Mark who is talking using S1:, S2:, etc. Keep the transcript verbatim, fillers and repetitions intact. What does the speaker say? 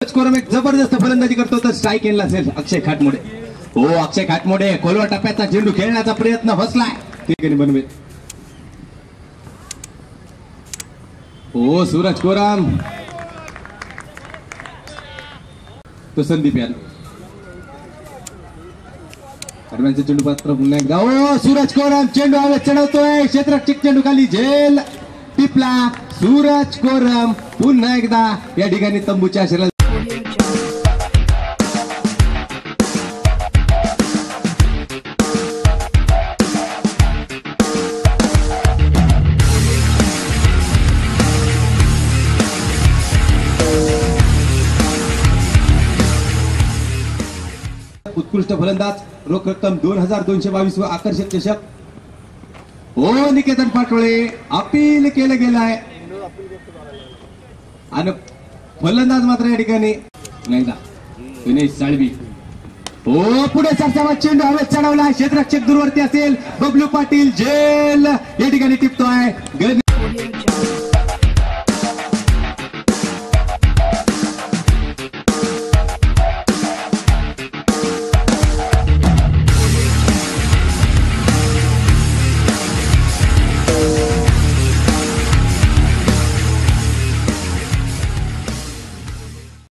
S1: स्कोरम एक जबरदस्त फलंदाजी करतो तर स्ट्राईक केला असेल अक्षय खाटमोडे. हो अक्षय खाटमोडे खोलवर टप्प्याचा चेंडू खेळण्याचा प्रयत्न फसलाय ठिकाणी बनवे. हो सूरज कोराम तो संदीप यादव दरम्यानचे चेंडू पात्र पुन्हा एकदा. ओ सूरज कोराम चेंडू हवेत चढवतोय क्षेत्ररक्षक चेंडू खाली झेल टिपला. सूरज कोराम पुन्हा एकदा या ठिकाणी तंबूच्या शरीरात उत्कृष्ट फलंदाज रोख रक्कम दोन हजार दोनशे बावीस व आकर्षक चषक. हो निकेतन पाटोळे अपील केलं गेलं आहे आणि फलंदाज मात्र या ठिकाणी नाही का दिनेश साळवी. हो पुढे सरसावा चेंडू हवेत चढवला क्षेत्ररक्षक दूरवरती असेल बबलू पाटील झेल या ठिकाणी टिपतोय.